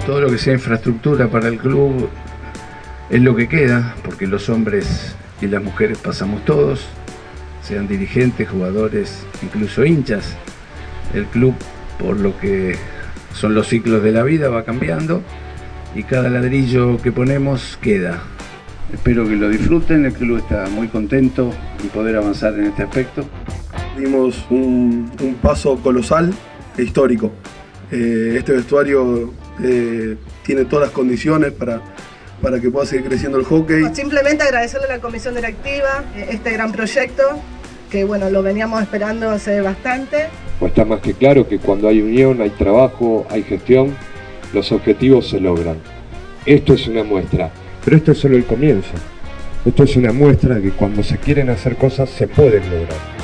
Todo lo que sea infraestructura para el club es lo que queda, porque los hombres y las mujeres pasamos todos, sean dirigentes, jugadores, incluso hinchas. El club, por lo que son los ciclos de la vida, va cambiando y cada ladrillo que ponemos queda. Espero que lo disfruten, el club está muy contento de poder avanzar en este aspecto. Dimos un paso colosal e histórico. Este vestuario tiene todas las condiciones para que pueda seguir creciendo el hockey. Simplemente agradecerle a la comisión directiva este gran proyecto, que bueno, lo veníamos esperando hace bastante. Pues está más que claro que cuando hay unión, hay trabajo, hay gestión, los objetivos se logran. Esto es una muestra, pero esto es solo el comienzo. Esto es una muestra de que cuando se quieren hacer cosas se pueden lograr.